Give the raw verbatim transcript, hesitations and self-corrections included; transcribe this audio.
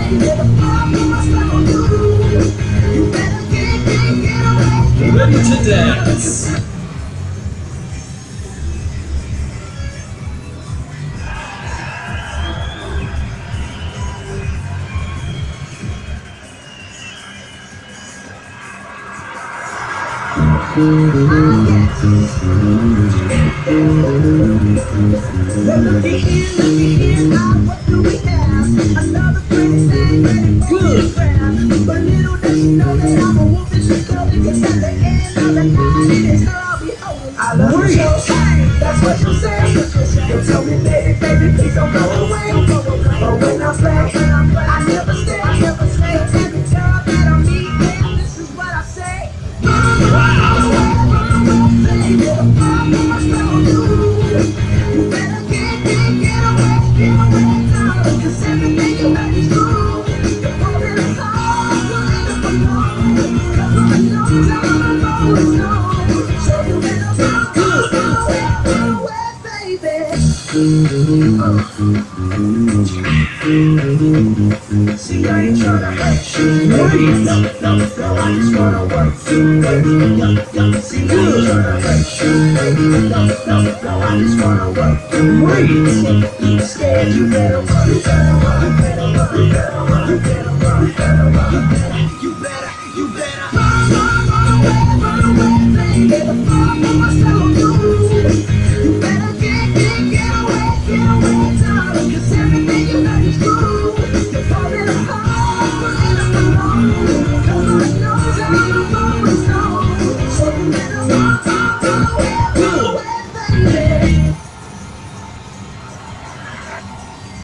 Ready to dance. That's what you said. You told me, baby, baby, please don't go away. But when I'm back, I never stay, I never stay. Every time that I meet them, this is what I say. Wow. You better get, get, get away, get away. Cause everything you make is true. You're falling apart, you're in the floor. Cause I know, I know it's true. So you better go, go, go away, baby. See, I ain't tryna hurt you, baby. No, no, no, I just wanna work you, baby. No, no, see, I ain't tryna hurt you, baby. No, no, no, I just wanna work you, baby. You scared, you better run, you better run, you better run, you better run, you better run, you better run, you better run.